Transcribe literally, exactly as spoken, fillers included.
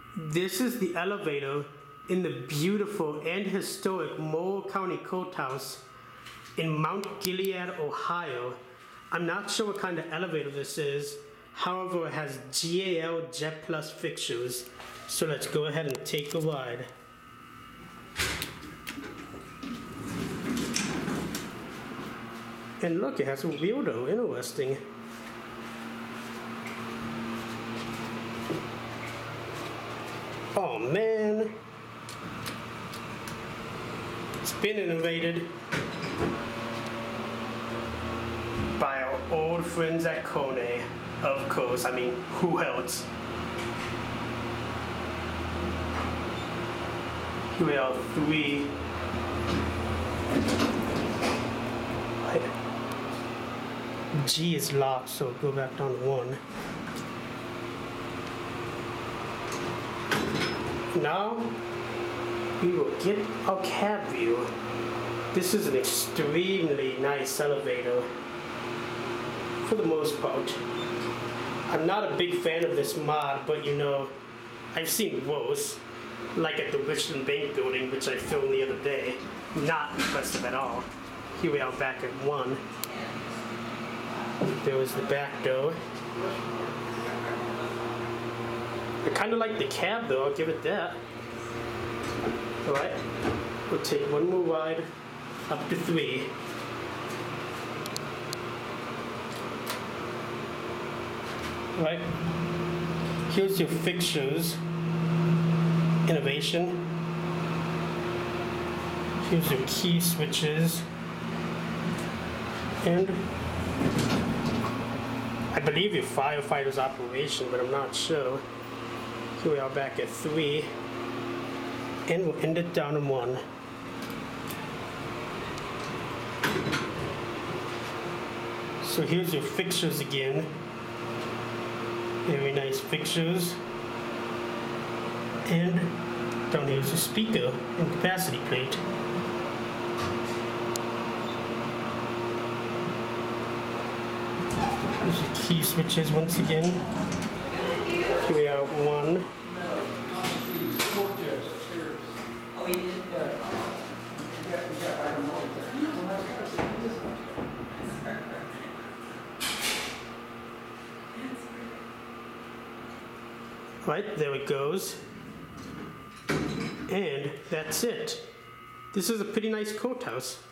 This is the elevator in the beautiful and historic Morrow County Courthouse in Mount Gilead, Ohio. I'm not sure what kind of elevator this is. However, it has G A L Jet Plus fixtures. So let's go ahead and take a ride. And look, it has a wheel though, interesting. Oh man, it's been innovated by our old friends at Kone, of course. I mean, who else? Here we are, three. G is locked, so go back down to one. Now, we will get our cab view. This is an extremely nice elevator, for the most part. I'm not a big fan of this mod, but you know, I've seen worse, like at the Richland Bank building, which I filmed the other day. Not impressive at all. Here we are back at one. There was the back door. I kind of like the cab though, I'll give it that. Alright, we'll take one more ride up to three. Alright, here's your fixtures. Innovation. Here's your key switches. And I believe your firefighter's operation, but I'm not sure. Here we are back at three, and we'll end it down in one. So here's your fixtures again. Very nice fixtures. And down here's your speaker and capacity plate. There's your key switches once again. Here we are at one. Right, there it goes. And that's it. This is a pretty nice courthouse.